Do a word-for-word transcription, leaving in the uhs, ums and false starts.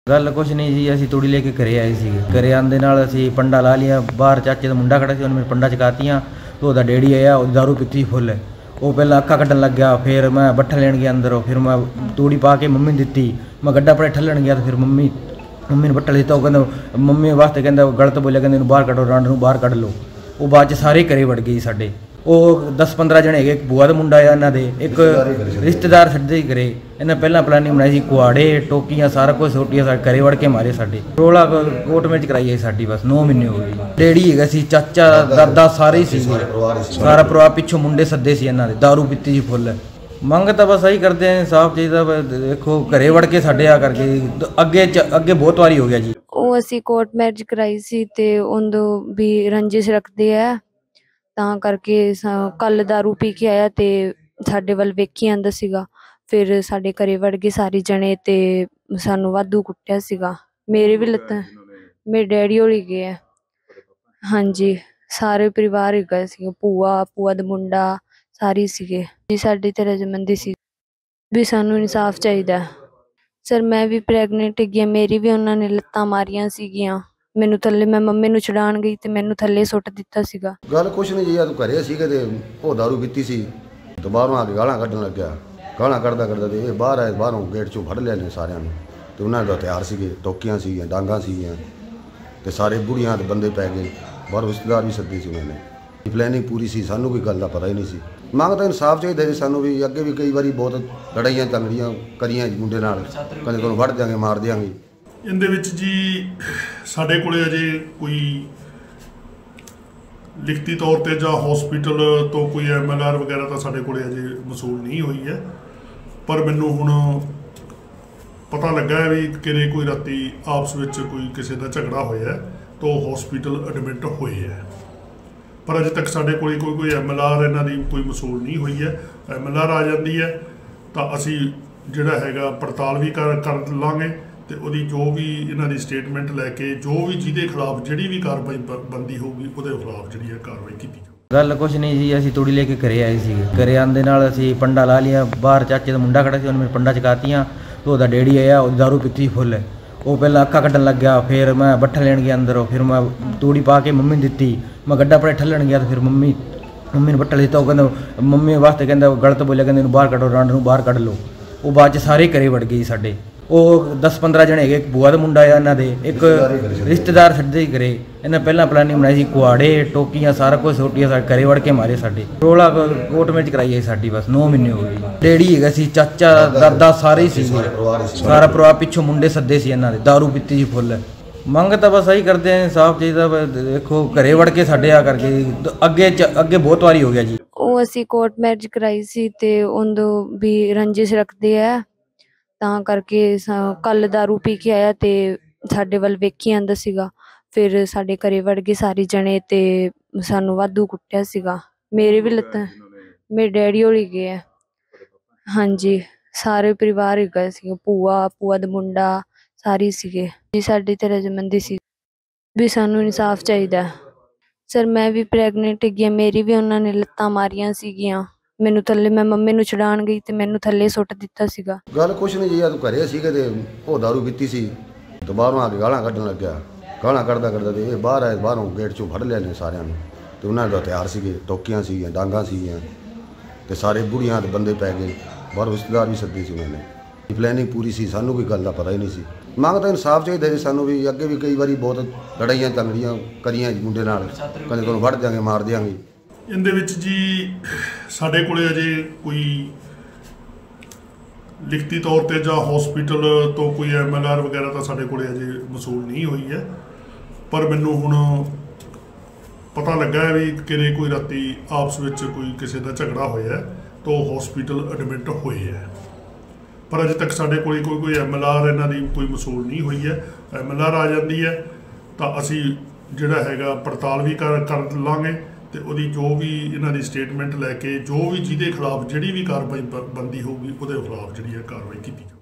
गल कुछ नहीं जी, असीं तूड़ी लेके घरे आए थे। घरे आंदे नाल असीं पंडा ला लिया। बाहर चाचे का मुंडा खड़ा सी, उन्हें पंडा चकातियाँ तो वह डेडी आया, वो दारू पीती फुल है। वो पहला अक्का कड्डन लग गया, फिर मैं बट्ठा लेन गया अंदर, फिर मैं तूड़ी पा के मम्मी ने दी। मैं गड्ढा पड़े ठलन गया तो फिर मम्मी मम्मी ने बट्ठा दिता। वो कहते मम्मी वास्ते कहता गलत बोलिया, कहते बाहर कड्ढो, रांड नूं बाहर कढ़ लो। वो बाद च सारे घरे वड़ गए साडे। वो दस पंद्रह जने है, एक बुआ का मुंडा है, इन्हों के एक रिश्तेदार छड्डे ही करे। इन्हें पहला प्लानिंग बनाई, कुआड़े टोकियां सारा कुछ सोटिया घरे वड़ के मारे। साडे रोला कोर्ट में कराई है साडी, बस नौ महीने हो गए। डेडी है सी, चाचा दादा सारे ही सी, सारा परिवार पिछों मुंडे सदे सी, इन्हों दारू पीती सी फुल। मंग तो बस यही करते हैं, इंसाफ चाहिए। देखो घरे वड़ के साडे आ करके अगे अगे बहुत वारी हो गया जी। ਉਹ ਅਸੀਂ ਕੋਰਟ ਮੈਰਿਜ ਕਰਾਈ ਸੀ ਤੇ ਉਹਦੋਂ ਵੀ ਰੰਜਿਸ਼ ਰੱਖਦੇ ਆ, ਤਾਂ ਕਰਕੇ ਕੱਲ ਦਾਰੂ ਪੀ ਕੇ ਆਇਆ ਤੇ ਸਾਡੇ ਵੱਲ ਵੇਖੀ ਆਂਦਾ ਸੀਗਾ। ਫਿਰ ਸਾਡੇ ਘਰੇ ਵੜ ਗਏ ਸਾਰੇ ਜਣੇ ਤੇ ਸਾਨੂੰ ਵਾਧੂ ਕੁੱਟਿਆ ਸੀਗਾ। ਮੇਰੇ ਵੀ ਲੱਤਾਂ, ਮੇਰੇ ਡੈਡੀ ਹੋਲੀ ਗਏ ਆ। ਹਾਂਜੀ, ਸਾਰੇ ਪਰਿਵਾਰ ਹੀ ਗਏ ਸੀਗੇ, ਭੂਆ ਭੂਆ ਦਾ ਮੁੰਡਾ ਸਾਰੇ ਸੀਗੇ ਜੀ। ਸਾਡੀ ਤੇ ਰਜਮੰਦੀ ਸੀ ਵੀ ਸਾਨੂੰ ਇਨਸਾਫ ਚਾਹੀਦਾ। ਸਰ ਮੈਂ ਵੀ ਪ੍ਰੈਗਨੈਂਟ ਹੈਗੀ, ਮੇਰੀ ਵੀ ਉਹਨਾਂ ਨੇ ਲੱਤਾਂ ਮਾਰੀਆਂ ਸੀਗੀਆਂ ਮੈਨੂੰ ਥੱਲੇ। ਮੈਂ ਮੰਮੀ ਨੂੰ ਛਡਾਣ ਗਈ ਤੇ ਮੈਨੂੰ ਥੱਲੇ ਸੁੱਟ ਦਿੱਤਾ ਸੀਗਾ। ਗੱਲ ਕੁਛ ਨਹੀਂ ਜੀ, ਆ ਤੂੰ ਘਰੇ ਸੀਗੇ ਤੇ ਉਹ ਦਾਰੂ ਪੀਤੀ ਸੀ ਤੇ ਬਾਹਰੋਂ ਆ ਕੇ ਗਾਲਾਂ ਕੱਢਣ ਲੱਗਿਆ। ਗਾਲਾਂ ਕੱਢਦਾ ਕੱਢਦਾ ਤੇ ਇਹ ਬਾਹਰ ਆਏ, ਬਾਹਰੋਂ ਗੇਟ ਚੋਂ ਫੜ ਲਿਆ ਨੇ ਸਾਰਿਆਂ ਨੂੰ। ਤੇ ਉਹਨਾਂ ਦੇ ਹਥਿਆਰ ਸੀਗੇ, ਟੋਕੀਆਂ ਸੀਗੀਆਂ, ਡਾਂਗਾਂ ਸੀਗੀਆਂ ਤੇ ਸਾਰੇ ਬੁੜੀਆਂ ਤੇ ਬੰਦੇ ਪੈ ਗਏ। ਬਾਹਰ ਰਿਸ਼ਤੇਦਾਰ ਵੀ ਸੱਦੇ ਸੀ ਉਹਨਾਂ ਨੇ। ਪਲੈਨਿੰਗ ਪੂਰੀ ਸੀ, ਸਾਨੂੰ ਕੋਈ ਗੱਲ ਦਾ ਪਤਾ ਹੀ ਨਹੀਂ ਸੀ। ਮੰਗ ਤਾਂ ਇਨਸਾਫ ਚਾਹੀਦਾ ਜੀ ਸਾਨੂੰ ਵੀ। ਅੱਗੇ ਵੀ ਕਈ ਵਾਰੀ ਬਹੁਤ ਲੜਾਈਆਂ ਤੰਗੜੀਆਂ ਕਰੀਆਂ ਜੀ ਮੁੰਡੇ ਨਾਲ, ਕਦੇ ਤੁਹਾਨੂੰ ਵੱਢ ਦਿਆਂਗੇ, ਮਾਰ ਦਿਆਂਗੇ। ਇਹਦੇ ਵਿੱਚ ਜੀ ਸਾਡੇ ਕੋਲੇ ਅਜੇ ਕੋਈ ਲਿਖਤੀ ਤੌਰ ਤੇ ਜਾਂ ਹਸਪੀਟਲ ਤੋਂ ਕੋਈ ਐਮ ਐਲ ਆਰ ਵਗੈਰਾ ਤਾਂ ਸਾਡੇ ਕੋਲੇ ਅਜੇ ਮਸੂਲ ਨਹੀਂ ਹੋਈ ਹੈ। ਪਰ ਮੈਨੂੰ ਹੁਣ ਪਤਾ ਲੱਗਾ ਵੀ ਕਿਤੇ ਕੋਈ ਰਾਤੀ ਆਪਸ ਵਿੱਚ ਕੋਈ ਕਿਸੇ ਦਾ ਝਗੜਾ ਹੋਇਆ ਤਾਂ ਹਸਪੀਟਲ ਐਡਮਿਟ ਹੋਏ ਹੈ। ਪਰ ਅਜੇ ਤੱਕ ਸਾਡੇ ਕੋਲ ਕੋਈ ਕੋਈ ਐਮ ਐਲ ਆਰ ਇਹਨਾਂ ਦੀ ਕੋਈ ਮਸੂਲ ਨਹੀਂ ਹੋਈ ਹੈ। ਐਮ ਐਲ ਆਰ ਆ ਜਾਂਦੀ ਹੈ ਤਾਂ ਅਸੀਂ ਜਿਹੜਾ ਹੈਗਾ ਪੜਤਾਲ ਵੀ ਕਰ ਕਰ ਲਾਂਗੇ ਤੇ ਉਹਦੀ ਜੋ ਵੀ ਇਹਨਾਂ ਦੀ ਸਟੇਟਮੈਂਟ ਲੈ ਕੇ ਜੋ ਵੀ ਜਿਹਦੇ ਖਿਲਾਫ ਜਿਹੜੀ ਵੀ ਕਾਰਵਾਈ ਬਣਦੀ ਹੋਊਗੀ ਉਹਦੇ ਖਿਲਾਫ ਜਿਹੜੀ ਹੈ ਕਾਰਵਾਈ ਕੀਤੀ ਜਾਊਗੀ। गल कुछ नहीं जी, असीं तूड़ी लेके घरे आए थे। घरे आंदे नाल असीं पंडा ला लिया। बाहर चाचे का मुंडा खड़ा सी, उन्हें पंडा चकातियाँ तो वह डेडी आया, वो दारू पीती फुल है। वो पहला अक्का कड्डन लग गया, फिर मैं बट्ठा लेन गया अंदर, फिर मैं तूड़ी पा के मम्मी ने दी। मैं गड्ढा पड़े ठलन गया तो फिर मम्मी मम्मी ने बट्ठा दिता। वो कहते मम्मी वास्ते कहता गलत बोलिया, कहते बाहर कढ़ो, रांड नूं बाहर कढ़ लो। वो बाद च सारे घरे वड़ गए साडे। वो दस पंद्रह जने है, एक बुआ का मुंडा है, इन्हों के एक रिश्तेदार छड्डे ही करे। इन्हें पहला प्लानिंग बनाई सी, कुआड़े टोकियां सारा कुछ सोटिया घरे वड़ के मारे। साडे रोला कोर्ट में कराई है साडी, बस नौ महीने हो गए। डेडी है सी, चाचा दादा सारे ही सी, सारा परिवार पिछों मुंडे सदे सी, इन्हों दारू पीती सी फुल। मंग तो बस यही करते हैं, इंसाफ चाहिए। देखो घरे वड़ के साडे आ करके अगे अगे बहुत वारी हो गया जी। ਉਹ ਅਸੀਂ ਕੋਰਟ ਮੈਰਿਜ ਕਰਾਈ ਸੀ ਤੇ ਉਹਦੋਂ ਵੀ ਰੰਜਿਸ਼ ਰੱਖਦੇ ਆ, ਤਾਂ ਕਰਕੇ ਕੱਲ ਦਾਰੂ ਪੀ ਕੇ ਆਇਆ ਤੇ ਸਾਡੇ ਵੱਲ ਵੇਖੀ ਆਂਦਾ ਸੀਗਾ। ਫਿਰ ਸਾਡੇ ਘਰੇ ਵੜ ਗਏ ਸਾਰੇ ਜਣੇ ਤੇ ਸਾਨੂੰ ਵਾਧੂ ਕੁੱਟਿਆ ਸੀਗਾ। ਮੇਰੇ ਵੀ ਲੱਤਾਂ, ਮੇਰੇ ਡੈਡੀ ਹੋਲੀ ਗਏ ਆ। ਹਾਂਜੀ, ਸਾਰੇ ਪਰਿਵਾਰ ਹੀ ਗਏ ਸੀਗੇ, ਭੂਆ ਭੂਆ ਦਾ ਮੁੰਡਾ ਸਾਰੇ ਸੀਗੇ ਜੀ। ਸਾਡੀ ਤੇ ਰਜਮੰਦੀ ਸੀ ਵੀ ਸਾਨੂੰ ਇਨਸਾਫ ਚਾਹੀਦਾ। ਸਰ ਮੈਂ ਵੀ ਪ੍ਰੈਗਨੈਂਟ ਹੈਗੀ, ਮੇਰੀ ਵੀ ਉਹਨਾਂ ਨੇ ਲੱਤਾਂ ਮਾਰੀਆਂ ਸੀਗੀਆਂ ਮੈਨੂੰ ਥੱਲੇ। ਮੈਂ ਮੰਮੀ ਨੂੰ ਛਡਾਣ ਗਈ ਤੇ ਮੈਨੂੰ ਥੱਲੇ ਸੁੱਟ ਦਿੱਤਾ ਸੀਗਾ। ਗੱਲ ਕੁਛ ਨਹੀਂ ਜੀ, ਆ ਤੂੰ ਘਰੇ ਸੀਗੇ ਤੇ ਉਹ ਦਾਰੂ ਪੀਤੀ ਸੀ ਤੇ ਬਾਹਰੋਂ ਆ ਕੇ ਗਾਲਾਂ ਕੱਢਣ ਲੱਗਿਆ। ਗਾਲਾਂ ਕੱਢਦਾ ਕੱਢਦਾ ਤੇ ਇਹ ਬਾਹਰ ਆਏ, ਬਾਹਰੋਂ ਗੇਟ ਚੋਂ ਫੜ ਲਿਆ ਨੇ ਸਾਰਿਆਂ ਨੂੰ। ਤੇ ਉਹਨਾਂ ਦੇ ਹਥਿਆਰ ਸੀਗੇ, ਟੋਕੀਆਂ ਸੀਗੀਆਂ, ਡਾਂਗਾਂ ਸੀਗੀਆਂ ਤੇ ਸਾਰੇ ਬੁੜੀਆਂ ਤੇ ਬੰਦੇ ਪੈ ਗਏ। ਬਾਹਰ ਰਿਸ਼ਤੇਦਾਰ ਵੀ ਸੱਦੇ ਸੀ ਉਹਨਾਂ ਨੇ। ਪਲੈਨਿੰਗ ਪੂਰੀ ਸੀ, ਸਾਨੂੰ ਕੋਈ ਗੱਲ ਦਾ ਪਤਾ ਹੀ ਨਹੀਂ ਸੀ। ਮੰਗ ਤਾਂ ਇਨਸਾਫ ਚਾਹੀਦਾ ਜੀ ਸਾਨੂੰ ਵੀ। ਅੱਗੇ ਵੀ ਕਈ ਵਾਰੀ ਬਹੁਤ ਲੜਾਈਆਂ ਤੰਗੜੀਆਂ ਕਰੀਆਂ ਜੀ ਮੁੰਡੇ ਨਾਲ, ਕਦੇ ਤੁਹਾਨੂੰ ਵੱਢ ਦਿਆਂਗੇ, ਮਾਰ ਦਿਆਂਗੇ। ਇਹਦੇ ਵਿੱਚ ਜੀ ਸਾਡੇ ਕੋਲੇ ਅਜੇ ਕੋਈ ਲਿਖਤੀ ਤੌਰ ਤੇ ਜਾਂ ਹਸਪੀਟਲ ਤੋਂ ਕੋਈ ਐਮ ਐਲ ਆਰ ਵਗੈਰਾ ਤਾਂ ਸਾਡੇ ਕੋਲੇ ਅਜੇ ਮਸੂਲ ਨਹੀਂ ਹੋਈ ਹੈ। ਪਰ ਮੈਨੂੰ ਹੁਣ ਪਤਾ ਲੱਗਾ ਵੀ ਕਿਤੇ ਕੋਈ ਰਾਤੀ ਆਪਸ ਵਿੱਚ ਕੋਈ ਕਿਸੇ ਦਾ ਝਗੜਾ ਹੋਇਆ ਤਾਂ ਹਸਪੀਟਲ ਐਡਮਿਟ ਹੋਏ ਹੈ। ਪਰ ਅਜੇ ਤੱਕ ਸਾਡੇ ਕੋਲ ਕੋਈ ਕੋਈ ਐਮ ਐਲ ਆਰ ਇਹਨਾਂ ਦੀ ਕੋਈ ਮਸੂਲ ਨਹੀਂ ਹੋਈ ਹੈ। ਐਮ ਐਲ ਆਰ ਆ ਜਾਂਦੀ ਹੈ ਤਾਂ ਅਸੀਂ ਜਿਹੜਾ ਹੈਗਾ ਪੜਤਾਲ ਵੀ ਕਰ ਕਰ ਲਾਂਗੇ ਤੇ ਉਹਦੀ ਜੋ ਵੀ ਇਹਨਾਂ ਦੀ ਸਟੇਟਮੈਂਟ ਲੈ ਕੇ ਜੋ ਵੀ ਜਿਹਦੇ ਖਿਲਾਫ ਜਿਹੜੀ ਵੀ ਕਾਰਵਾਈ ਬਣਦੀ ਹੋਊਗੀ ਉਹਦੇ ਖਿਲਾਫ ਜਿਹੜੀ ਹੈ ਕਾਰਵਾਈ ਕੀਤੀ ਜਾਊਗੀ।